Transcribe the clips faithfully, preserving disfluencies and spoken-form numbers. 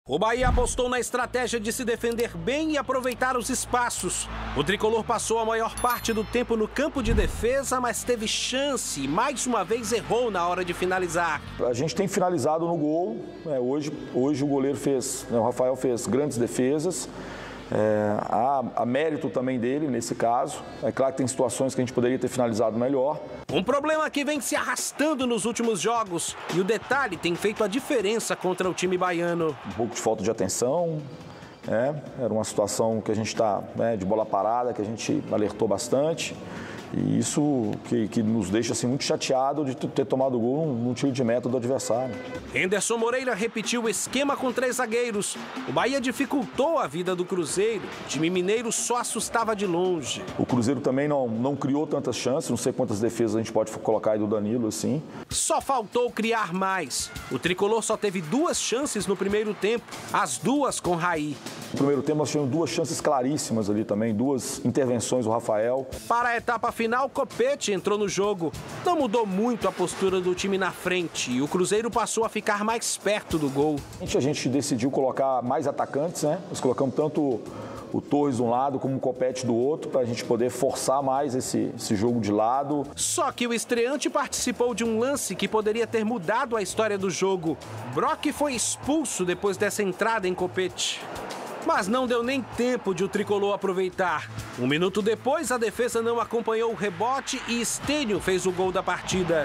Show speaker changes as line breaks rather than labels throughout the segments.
O Bahia apostou na estratégia de se defender bem e aproveitar os espaços. O tricolor passou a maior parte do tempo no campo de defesa, mas teve chance e mais uma vez errou na hora de finalizar.
A gente tem finalizado no gol, né? hoje, hoje o goleiro fez, né? o Rafael fez grandes defesas. É, há, há mérito também dele nesse caso. É claro que tem situações que a gente poderia ter finalizado melhor.
Um problema que vem se arrastando nos últimos jogos. E o detalhe tem feito a diferença contra o time baiano.
Um pouco de falta de atenção. É, era uma situação que a gente está, né, de bola parada, que a gente alertou bastante. E isso que, que nos deixa assim, muito chateado de ter tomado o gol num tiro de meta do adversário.
Henderson Moreira repetiu o esquema com três zagueiros. O Bahia dificultou a vida do Cruzeiro. O time mineiro só assustava de longe.
O Cruzeiro também não, não criou tantas chances. Não sei quantas defesas a gente pode colocar aí do Danilo, assim.
Só faltou criar mais. O tricolor só teve duas chances no primeiro tempo. As duas com Raí.
No primeiro tempo nós tivemos duas chances claríssimas ali também. Duas intervenções do Rafael.
Para a etapa final, Copete entrou no jogo. Não mudou muito a postura do time na frente e o Cruzeiro passou a ficar mais perto do gol.
A gente decidiu colocar mais atacantes, né? Nós colocamos tanto o Torres de um lado como o Copete do outro para a gente poder forçar mais esse, esse jogo de lado.
Só que o estreante participou de um lance que poderia ter mudado a história do jogo. Brock foi expulso depois dessa entrada em Copete. Mas não deu nem tempo de o tricolor aproveitar. Um minuto depois, a defesa não acompanhou o rebote e Stênio fez o gol da partida.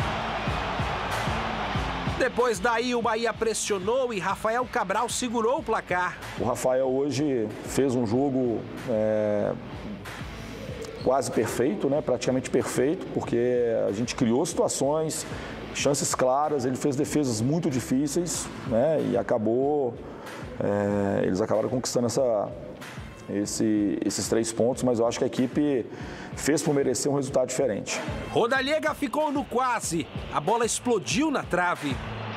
Depois daí, o Bahia pressionou e Rafael Cabral segurou o placar.
O Rafael hoje fez um jogo é, quase perfeito, né? Praticamente perfeito, porque a gente criou situações, chances claras, ele fez defesas muito difíceis, né? E acabou... É, eles acabaram conquistando essa, esse, esses três pontos, mas eu acho que a equipe fez por merecer um resultado diferente.
Rodallega ficou no quase. A bola explodiu na trave.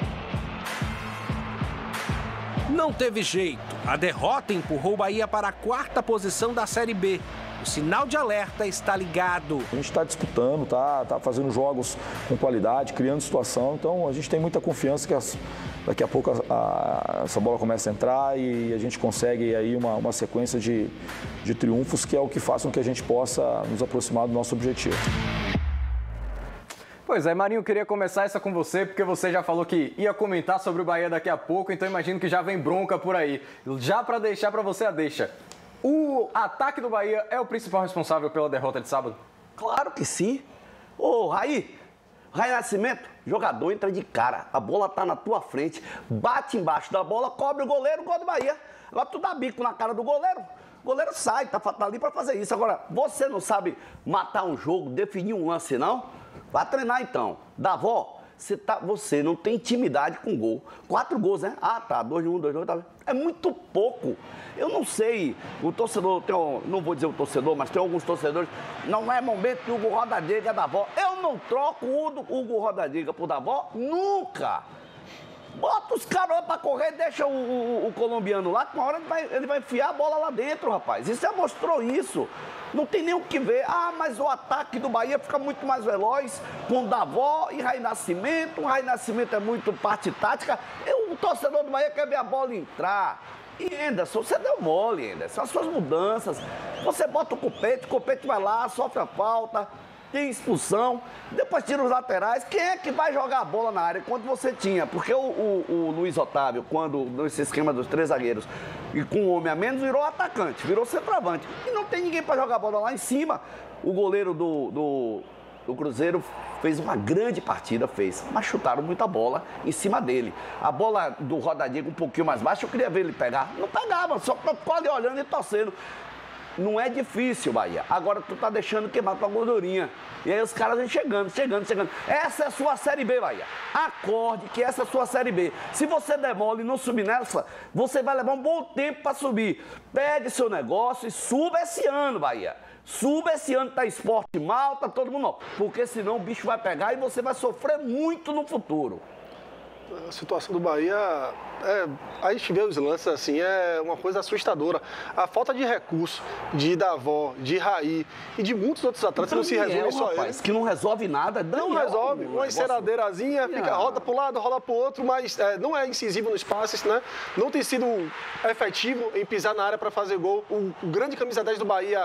Não teve jeito. A derrota empurrou o Bahia para a quarta posição da Série B. O sinal de alerta está ligado.
A gente está disputando, está tá fazendo jogos com qualidade, criando situação. Então a gente tem muita confiança que as, daqui a pouco a, a, essa bola começa a entrar e a gente consegue aí uma, uma sequência de, de triunfos que é o que faz com que a gente possa nos aproximar do nosso objetivo.
Pois é, Marinho, queria começar essa com você, porque você já falou que ia comentar sobre o Bahia daqui a pouco, então imagino que já vem bronca por aí. Já para deixar para você a deixa. O ataque do Bahia é o principal responsável pela derrota de sábado?
Claro que sim. Ô, Raí, Raí Nascimento, jogador entra de cara, a bola tá na tua frente, bate embaixo da bola, cobre o goleiro, gol do Bahia. Agora tu dá bico na cara do goleiro, o goleiro sai, tá, tá ali pra fazer isso. Agora, você não sabe matar um jogo, definir um lance, não? Vai treinar então. Davó, você, tá, você não tem intimidade com gol. Quatro gols, né? Ah, tá, dois de um, dois de dois, tá. É muito pouco. Eu não sei, o torcedor, tem, não vou dizer o torcedor, mas tem alguns torcedores, não é momento de Hugo Rodallega Davó. Eu não troco o Hugo Rodallega por Davó nunca. Bota os caras pra correr, deixa o, o, o colombiano lá, que uma hora ele vai, ele vai enfiar a bola lá dentro, rapaz. Isso já mostrou isso. Não tem nem o que ver. Ah, mas o ataque do Bahia fica muito mais veloz com Davó e Raí Nascimento. O Raí Nascimento é muito parte tática. Eu, o torcedor do Bahia quer ver a bola entrar. E Henderson, você deu mole, Henderson. As suas mudanças. Você bota o Copete, o Copete vai lá, sofre a falta, tem expulsão, depois tira os laterais. Quem é que vai jogar a bola na área quando você tinha? Porque o, o, o Luiz Otávio, quando nesse esquema dos três zagueiros e com um homem a menos, virou atacante, virou centroavante. E não tem ninguém para jogar a bola lá em cima. O goleiro do, do, do Cruzeiro fez uma grande partida, fez, mas chutaram muita bola em cima dele. A bola do Rodallega um pouquinho mais baixa, eu queria ver ele pegar. Não pegava, só ficou ali olhando e torcendo. Não é difícil, Bahia. Agora tu tá deixando queimar tua gordurinha. E aí os caras vêm chegando, chegando, chegando. Essa é a sua Série B, Bahia. Acorde que essa é a sua Série B. Se você demole e não subir nessa, você vai levar um bom tempo para subir. Pegue seu negócio e suba esse ano, Bahia. Suba esse ano, tá esporte mal, tá todo mundo mal. Porque senão o bicho vai pegar e você vai sofrer muito no futuro.
A situação do Bahia, é, a gente vê os lances assim, é uma coisa assustadora. A falta de recurso de Davó, de Raí e de muitos outros atletas não se resume só a eles.
Que não resolve nada.
Não Daniel, resolve. Uma enceradeirazinha, fica, roda para um lado, rola para o outro, mas é, não é incisivo nos passes, né? Não tem sido efetivo em pisar na área para fazer gol. O, o grande camisa dez do Bahia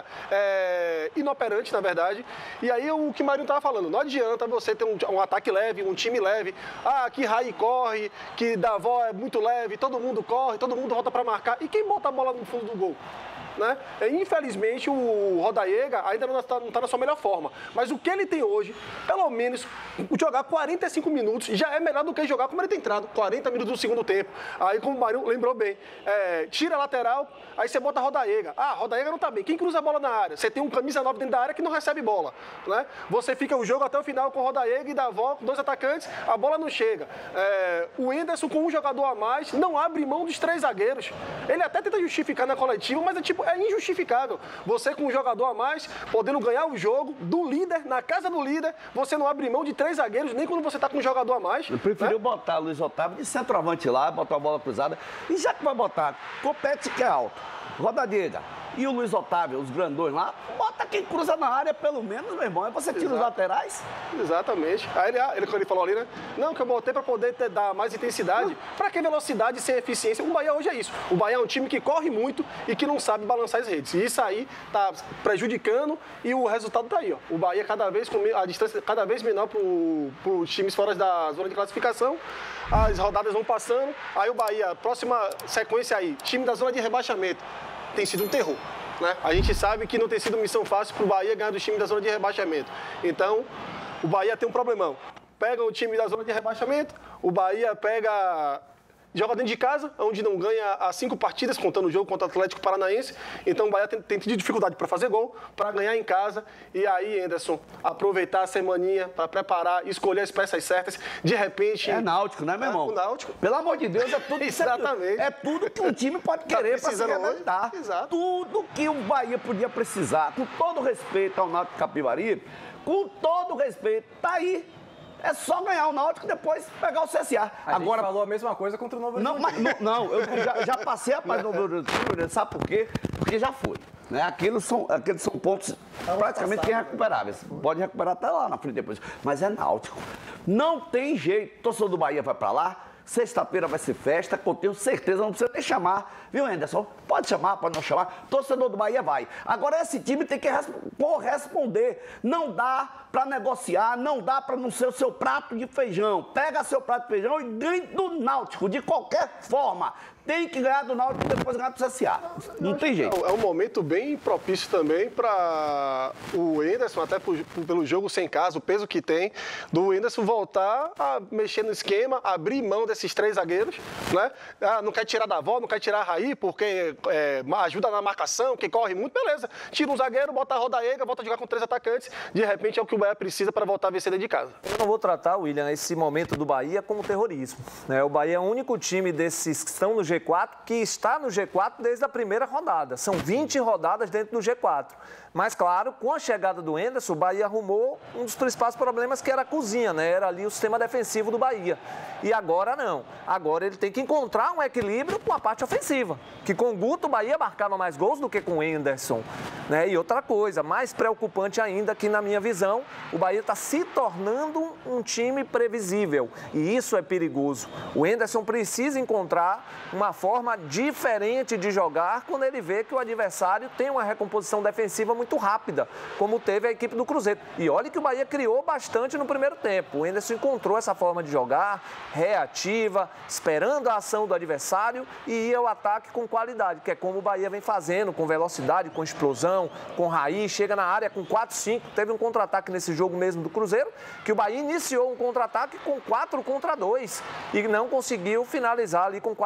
é inoperante, na verdade. E aí o que o Marinho estava falando, não adianta você ter um, um ataque leve, um time leve. Ah, que Raí corre, que Davó é muito leve, todo mundo corre, todo mundo volta para marcar. E quem bota a bola no fundo do gol? Né? Infelizmente, o Rodallega ainda não está tá na sua melhor forma. Mas o que ele tem hoje, pelo menos, jogar quarenta e cinco minutos já é melhor do que jogar como ele tem entrado, quarenta minutos do segundo tempo. Aí, como o Marinho lembrou bem, é, tira a lateral, aí você bota a Rodallega. Ah, Rodallega não está bem. Quem cruza a bola na área? Você tem um camisa nove dentro da área que não recebe bola. Né? Você fica o jogo até o final com Rodallega e Davó, com dois atacantes, a bola não chega. É, o Enderson, com um jogador a mais, não abre mão dos três zagueiros. Ele até tenta justificar na coletiva, mas é tipo, é injustificável. Você com um jogador a mais, podendo ganhar o jogo do líder, na casa do líder, você não abre mão de três zagueiros, nem quando você está com um jogador a mais.
Eu preferiu
né?
botar Luiz Otávio de centroavante lá, botar a bola cruzada. E já que vai botar Copete, que é alto, Rodallega e o Luiz Otávio, os grandões lá, bota quem cruza na área, pelo menos, meu irmão. Aí você tira Exato. Os laterais.
Exatamente. Aí ele, ele, ele falou ali, né? Não, que eu botei para poder ter, dar mais intensidade. Para que velocidade sem eficiência? O Bahia hoje é isso. O Bahia é um time que corre muito e que não sabe balançar as redes. E isso aí tá prejudicando e o resultado tá aí, ó. O Bahia cada vez com a distância cada vez menor para os times fora da zona de classificação. As rodadas vão passando. Aí o Bahia, próxima sequência aí, time da zona de rebaixamento. Tem sido um terror, né? A gente sabe que não tem sido missão fácil para o Bahia ganhar do time da zona de rebaixamento. Então, o Bahia tem um problemão. Pega o time da zona de rebaixamento, o Bahia pega... joga dentro de casa, onde não ganha as cinco partidas, contando o jogo contra o Atlético Paranaense. Então o Bahia tem, tem tido dificuldade para fazer gol, para ganhar em casa. E aí, Anderson, aproveitar a semaninha para preparar, escolher as peças certas. De repente...
É Náutico, né, meu irmão?
É o Náutico.
Pelo amor de Deus, é tudo que
Exatamente.
É tudo que um time pode querer para se realizar.
Exato.
Tudo que o Bahia podia precisar, com todo respeito ao Náutico Capivari, com todo respeito, tá aí. É só ganhar o Náutico e depois pegar o C S A.
A
Agora
gente falou a mesma coisa contra o Novo
Não, mas, não, não, eu já, já passei a página do Novo Horizonte, sabe por quê? Porque já foi. Né? Aquilo são, aqueles são pontos praticamente irrecuperáveis. Pode recuperar até lá na frente depois. Mas é Náutico. Não tem jeito. Torcedor do Bahia vai pra lá. Sexta-feira vai ser festa, que eu tenho certeza, não precisa nem chamar, viu, Anderson? Pode chamar, pode não chamar, torcedor do Bahia vai. Agora esse time tem que corresponder, não dá para negociar, não dá para não ser o seu prato de feijão. Pega seu prato de feijão e ganhe do Náutico, de qualquer forma. Tem que ganhar do Náutico e depois ganhar do C S A. Não tem jeito.
É um momento bem propício também para o Enderson, até por, pelo jogo sem casa, o peso que tem, do Enderson voltar a mexer no esquema, abrir mão desses três zagueiros, né? Ah, não quer tirar da avó, não quer tirar a Raí, porque é, ajuda na marcação, que corre muito, beleza. Tira um zagueiro, bota a Rodallega, volta a jogar com três atacantes. De repente é o que o Bahia precisa para voltar a vencer dentro de casa.
Eu não vou tratar, William, esse momento do Bahia como terrorismo. Né? O Bahia é o único time desses que estão no G quatro que está no G quatro desde a primeira rodada. São vinte rodadas dentro do G quatro. Mas, claro, com a chegada do Enderson, o Bahia arrumou um dos principais problemas, que era a cozinha, né? Era ali o sistema defensivo do Bahia. E agora não. Agora ele tem que encontrar um equilíbrio com a parte ofensiva. Que com o Guto, o Bahia marcava mais gols do que com o Enderson. Né? E outra coisa, mais preocupante ainda, que na minha visão, o Bahia está se tornando um time previsível. E isso é perigoso. O Enderson precisa encontrar uma forma diferente de jogar quando ele vê que o adversário tem uma recomposição defensiva muito muito rápida, como teve a equipe do Cruzeiro. E olha que o Bahia criou bastante no primeiro tempo. O Enderson encontrou essa forma de jogar, reativa, esperando a ação do adversário e ia ao ataque com qualidade, que é como o Bahia vem fazendo, com velocidade, com explosão, com raiz, chega na área com quatro cinco. Teve um contra-ataque nesse jogo mesmo do Cruzeiro, que o Bahia iniciou um contra-ataque com quatro contra dois e não conseguiu finalizar ali com qualidade. Mas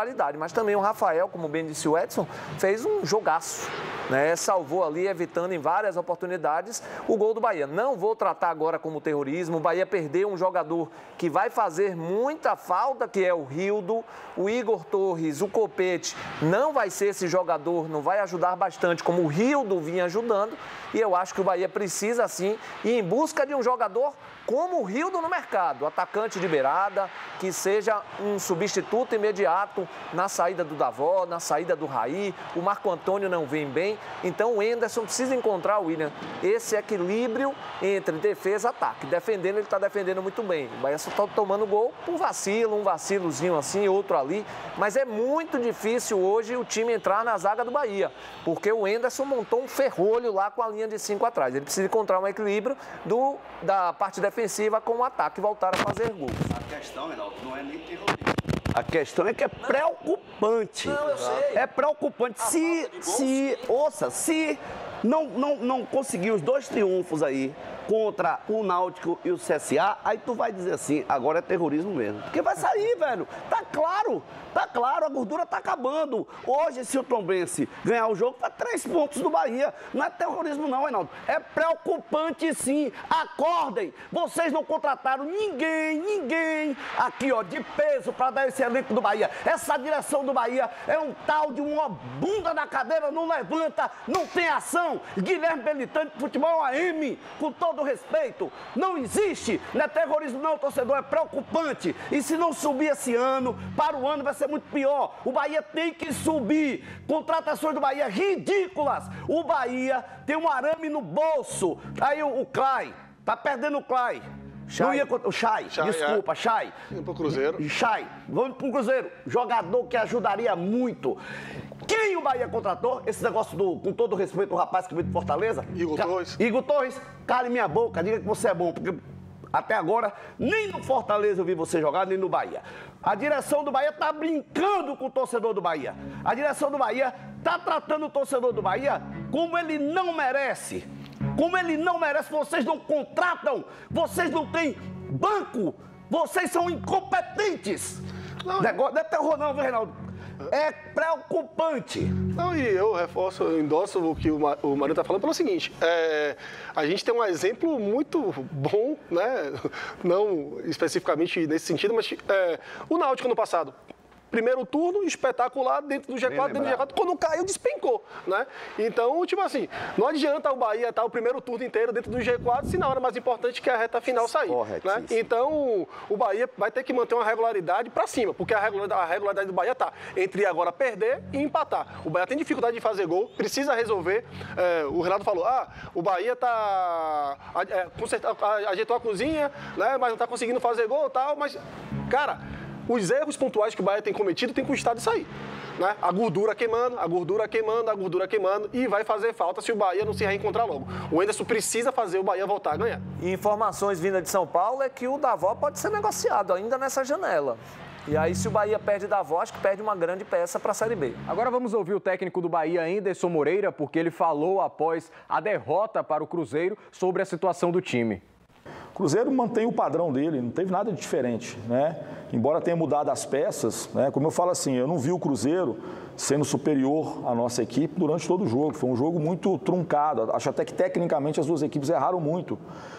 Mas também o Rafael, como bem disse o Edson, fez um jogaço, né? Salvou ali, evitando em várias oportunidades o gol do Bahia. Não vou tratar agora como terrorismo. O Bahia perdeu um jogador que vai fazer muita falta, que é o Rildo. O Igor Torres, o Copete, não vai ser esse jogador, não vai ajudar bastante como o Rildo vinha ajudando. E eu acho que o Bahia precisa, sim, ir em busca de um jogador como o Rildo no mercado, atacante de beirada, que seja um substituto imediato na saída do Davó, na saída do Raí. O Marco Antônio não vem bem, então o Enderson precisa encontrar, William, esse equilíbrio entre defesa e ataque. Defendendo, ele está defendendo muito bem. O Bahia só está tomando gol por vacilo, um vacilozinho assim, outro ali. Mas é muito difícil hoje o time entrar na zaga do Bahia, porque o Enderson montou um ferrolho lá com a linha de cinco atrás. Ele precisa encontrar um equilíbrio do, da parte defensiva com o ataque e voltar a fazer gols.
A questão, Reinaldo, não é nem terrorismo. A questão é que é preocupante.
Não, eu sei.
É preocupante. Se, se, ouça, se não, não, não conseguir os dois triunfos aí contra o Náutico e o C S A, aí tu vai dizer assim, agora é terrorismo mesmo. Porque vai sair, velho. Tá claro, tá claro, a gordura tá acabando. Hoje, se o Tombense ganhar o jogo, tá três pontos do Bahia. Não é terrorismo não, Reinaldo. É preocupante sim. Acordem. Vocês não contrataram ninguém, ninguém aqui, ó, de peso pra dar esse elenco do Bahia. Essa direção do Bahia é um tal de uma bunda na cadeira, não levanta, não tem ação. Guilherme Belitani, futebol A M, com todo respeito, não existe, não é terrorismo não, torcedor, é preocupante. E se não subir esse ano, para o ano vai ser muito pior. O Bahia tem que subir. Contratações do Bahia ridículas. O Bahia tem um arame no bolso. Aí o, o Clay, tá perdendo o Clay. Não ia, o Chay,
Chay,
desculpa,
é.
Chay.
Indo pro Cruzeiro.
Chay, vamos pro Cruzeiro. Jogador que ajudaria muito. Quem o Bahia contratou? Esse negócio do, com todo respeito, o rapaz que veio de Fortaleza.
Igor
Ca...
Torres.
Igor Torres, cale minha boca, diga que você é bom, porque até agora nem no Fortaleza eu vi você jogar, nem no Bahia. A direção do Bahia tá brincando com o torcedor do Bahia. A direção do Bahia tá tratando o torcedor do Bahia como ele não merece. Como ele não merece, vocês não contratam, vocês não têm banco, vocês são incompetentes. Não, Negócio, não é terror não, viu, Reinaldo? É preocupante.
Não, e eu reforço, eu endosso o que o Marinho está falando pelo seguinte, é, a gente tem um exemplo muito bom, né? Não especificamente nesse sentido, mas é, o Náutico no passado. Primeiro turno, espetacular, dentro do G quatro, dentro do G quatro, quando caiu, despencou, né? Então, tipo assim, não adianta o Bahia estar o primeiro turno inteiro dentro do G quatro, se na hora mais importante que é a reta final sair, né? Então, o Bahia vai ter que manter uma regularidade para cima, porque a regularidade, a regularidade do Bahia tá entre agora perder e empatar. O Bahia tem dificuldade de fazer gol, precisa resolver. É, o Renato falou, ah, o Bahia tá é, conserta, ajeitou a cozinha, né? Mas não tá conseguindo fazer gol e tal, mas, cara... Os erros pontuais que o Bahia tem cometido tem custado de sair. Né? A gordura queimando, a gordura queimando, a gordura queimando e vai fazer falta se o Bahia não se reencontrar logo. O Enderson precisa fazer o Bahia voltar a ganhar.
E informações vindas de São Paulo é que o Davó pode ser negociado ainda nessa janela. E aí, se o Bahia perde Davó, acho que perde uma grande peça para a Série B.
Agora vamos ouvir o técnico do Bahia, Enderson Moreira, porque ele falou após a derrota para o Cruzeiro sobre a situação do time.
O Cruzeiro mantém o padrão dele, não teve nada de diferente, né? Embora tenha mudado as peças, né? Como eu falo assim, eu não vi o Cruzeiro sendo superior à nossa equipe durante todo o jogo. Foi um jogo muito truncado. Acho até que tecnicamente as duas equipes erraram muito.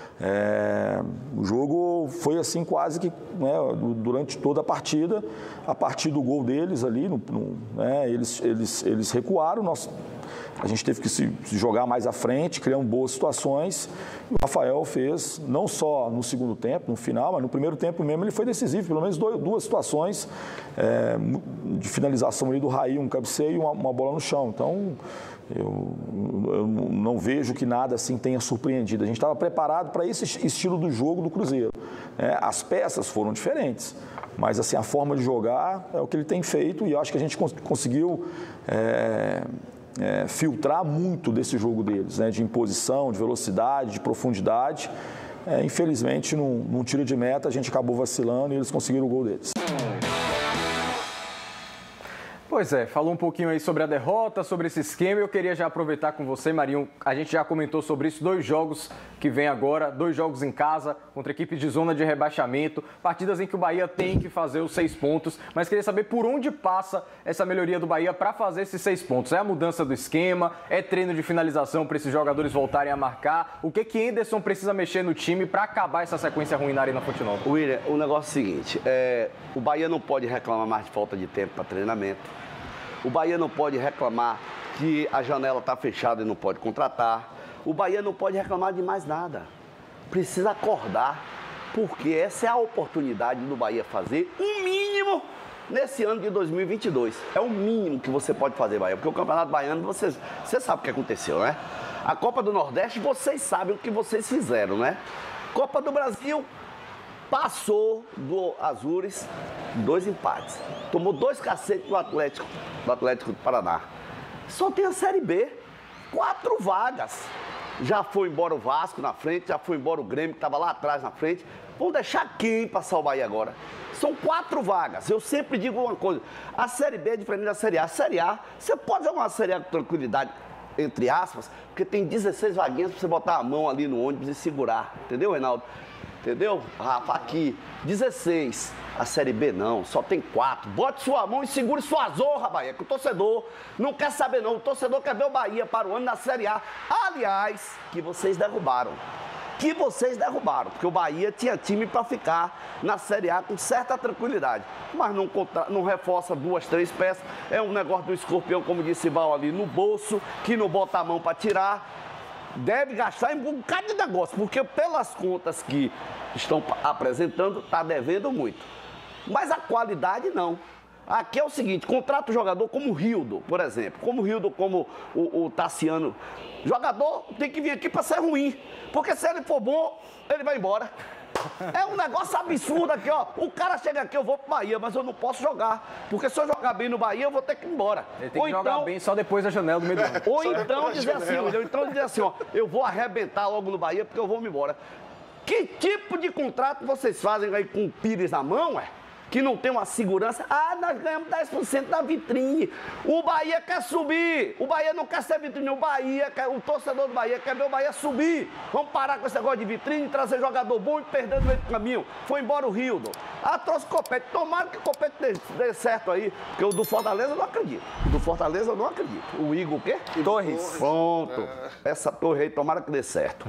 É, o jogo foi assim quase que, né, durante toda a partida, a partir do gol deles ali, no, no, né, eles, eles, eles recuaram, nós, a gente teve que se, se jogar mais à frente, criando boas situações. O Rafael fez, não só no segundo tempo, no final, mas no primeiro tempo mesmo ele foi decisivo, pelo menos dois, duas situações é, de finalização ali do Raí, um cabeceio e uma, uma bola no chão. Então, eu, eu não vejo que nada assim tenha surpreendido. A gente estava preparado para esse estilo do jogo do Cruzeiro. É, as peças foram diferentes, mas assim, a forma de jogar é o que ele tem feito e eu acho que a gente cons- conseguiu é, é, filtrar muito desse jogo deles, né, de imposição, de velocidade, de profundidade. É, infelizmente, num, num tiro de meta, a gente acabou vacilando e eles conseguiram o gol deles.
Pois Pois é, falou um pouquinho aí sobre a derrota, sobre esse esquema. Eu queria já aproveitar com você, Marinho. A gente já comentou sobre isso, dois jogos que vem agora, dois jogos em casa, contra equipes de zona de rebaixamento, partidas em que o Bahia tem que fazer os seis pontos. Mas queria saber por onde passa essa melhoria do Bahia para fazer esses seis pontos. É a mudança do esquema? É treino de finalização para esses jogadores voltarem a marcar? O que que Anderson precisa mexer no time para acabar essa sequência ruim na Arena Fonte Nova?
William, o negócio é o seguinte, é, o Bahia não pode reclamar mais de falta de tempo para treinamento. O Bahia não pode reclamar que a janela está fechada e não pode contratar. O Bahia não pode reclamar de mais nada. Precisa acordar, porque essa é a oportunidade do Bahia fazer o mínimo nesse ano de dois mil e vinte e dois. É o mínimo que você pode fazer, Bahia, porque o Campeonato Baiano, você, você sabe o que aconteceu, né? A Copa do Nordeste, vocês sabem o que vocês fizeram, né? Copa do Brasil, passou do Azures, dois empates. Tomou dois cacetes do Atlético, do Atlético do Paraná. Só tem a Série B, quatro vagas. Já foi embora o Vasco na frente, já foi embora o Grêmio, que estava lá atrás na frente. Vão deixar quem passar o Bahia agora? São quatro vagas. Eu sempre digo uma coisa, a Série B é diferente da Série A. A Série A, você pode jogar uma Série A com tranquilidade, entre aspas, porque tem dezesseis vaguinhas para você botar a mão ali no ônibus e segurar. Entendeu, Reinaldo? Entendeu? Rafa, aqui, dezesseis. A Série B não, só tem quatro. Bote sua mão e segure sua zorra, Bahia, que o torcedor não quer saber não. O torcedor quer ver o Bahia para o ano na Série A. Aliás, que vocês derrubaram. Que vocês derrubaram, porque o Bahia tinha time para ficar na Série A com certa tranquilidade. Mas não, contra... não reforça duas, três peças. É um negócio do escorpião, como disse Val, ali no bolso, que não bota a mão para tirar. Deve gastar em um bocado de negócio, porque pelas contas que estão apresentando, está devendo muito. Mas a qualidade não. Aqui é o seguinte, contrata o jogador como o Rildo, por exemplo. Como o Rildo, como o, o Tassiano. Jogador tem que vir aqui para ser ruim, porque se ele for bom, ele vai embora. É um negócio absurdo aqui, ó. O cara chega aqui, eu vou pro Bahia, mas eu não posso jogar. Porque se eu jogar bem no Bahia, eu vou ter que ir embora.
Ele tem ou que então, jogar bem só depois da janela do meio do ano.
Ou então dizer assim, ou então dizer assim, ó, eu vou arrebentar logo no Bahia porque eu vou me embora. Que tipo de contrato vocês fazem aí com o Pires na mão, ué? Que não tem uma segurança. Ah, nós ganhamos dez por cento da vitrine. O Bahia quer subir. O Bahia não quer ser vitrine. O Bahia, quer, o torcedor do Bahia quer ver o Bahia subir. Vamos parar com esse negócio de vitrine, trazer jogador bom e perder no meio do caminho. Foi embora o Rildo. Ah, trouxe o Copete. Tomara que o Copete dê, dê certo aí. Porque o do Fortaleza eu não acredito. O do Fortaleza eu não acredito. O Igor o quê?
Torres.
Pronto. Essa torre aí, tomara que dê certo.